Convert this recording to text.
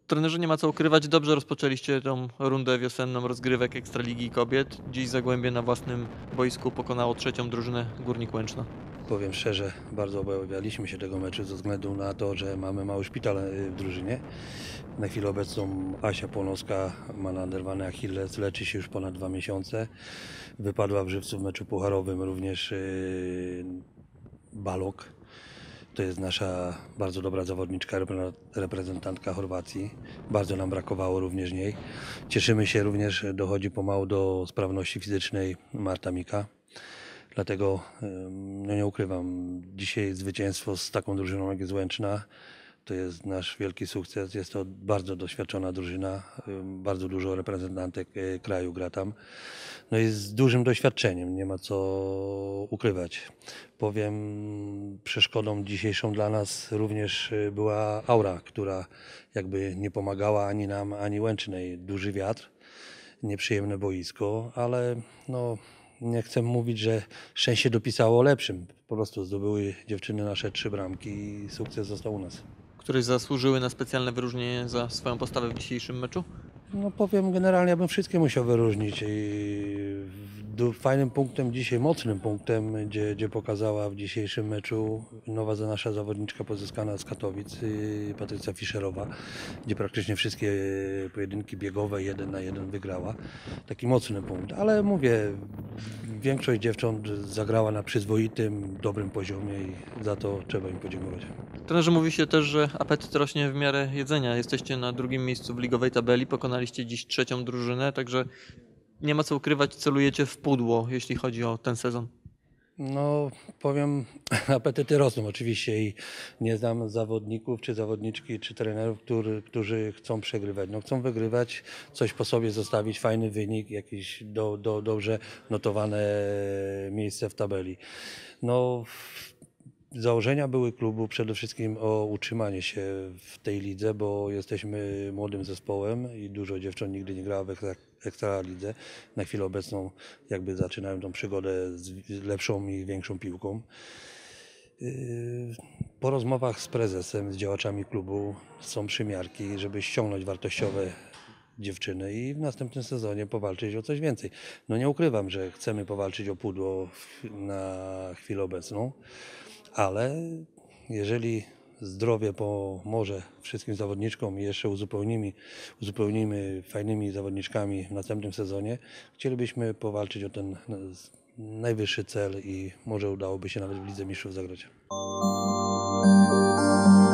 Trenerzy, nie ma co ukrywać, dobrze rozpoczęliście tą rundę wiosenną rozgrywek Ekstraligi Kobiet. Dziś Zagłębie na własnym boisku pokonało trzecią drużynę Górnik Łęczna. Powiem szczerze, bardzo obawialiśmy się tego meczu ze względu na to, że mamy mały szpital w drużynie. Na chwilę obecną Asia Płonowska ma naderwany achilles, leczy się już ponad 2 miesiące. Wypadła w żywcu w meczu pucharowym również Balok. To jest nasza bardzo dobra zawodniczka, reprezentantka Chorwacji. Bardzo nam brakowało również niej. Cieszymy się również, że dochodzi pomału do sprawności fizycznej Marta Mika. Dlatego no nie ukrywam, dzisiaj zwycięstwo z taką drużyną jak jest Łęczna to jest nasz wielki sukces. Jest to bardzo doświadczona drużyna, bardzo dużo reprezentantek kraju gra tam. No i z dużym doświadczeniem, nie ma co ukrywać. Powiem, przeszkodą dzisiejszą dla nas również była aura, która jakby nie pomagała ani nam, ani Łęcznej. Duży wiatr, nieprzyjemne boisko, ale no, nie chcę mówić, że szczęście dopisało lepszym. Po prostu zdobyły dziewczyny nasze 3 bramki i sukces został u nas. Któreś zasłużyły na specjalne wyróżnienie za swoją postawę w dzisiejszym meczu? No powiem generalnie, ja bym wszystkie musiał wyróżnić i fajnym punktem dzisiaj, mocnym punktem, gdzie pokazała w dzisiejszym meczu nowa nasza zawodniczka pozyskana z Katowic, Patrycja Fischerowa, gdzie praktycznie wszystkie pojedynki biegowe 1 na 1 wygrała. Taki mocny punkt, ale mówię, większość dziewcząt zagrała na przyzwoitym, dobrym poziomie i za to trzeba im podziękować. Trenerzy, mówi się też, że apetyt rośnie w miarę jedzenia. Jesteście na drugim miejscu w ligowej tabeli, pokonaliście dziś trzecią drużynę, także nie ma co ukrywać, celujecie w pudło, jeśli chodzi o ten sezon. No, powiem, apetyty rosną oczywiście i nie znam zawodników, czy zawodniczki, czy trenerów, którzy chcą przegrywać. No, chcą wygrywać, coś po sobie zostawić, fajny wynik, jakieś dobrze notowane miejsce w tabeli. No, założenia były klubu przede wszystkim o utrzymanie się w tej lidze, bo jesteśmy młodym zespołem i dużo dziewcząt nigdy nie grało w Ekstralidze. Na chwilę obecną jakby zaczynają tą przygodę z lepszą i większą piłką. Po rozmowach z prezesem, z działaczami klubu są przymiarki, żeby ściągnąć wartościowe dziewczyny i w następnym sezonie powalczyć o coś więcej. No nie ukrywam, że chcemy powalczyć o pudło na chwilę obecną, ale jeżeli zdrowie pomoże wszystkim zawodniczkom i jeszcze uzupełnimy fajnymi zawodniczkami w następnym sezonie, chcielibyśmy powalczyć o ten najwyższy cel i może udałoby się nawet w Lidze Mistrzów zagrać.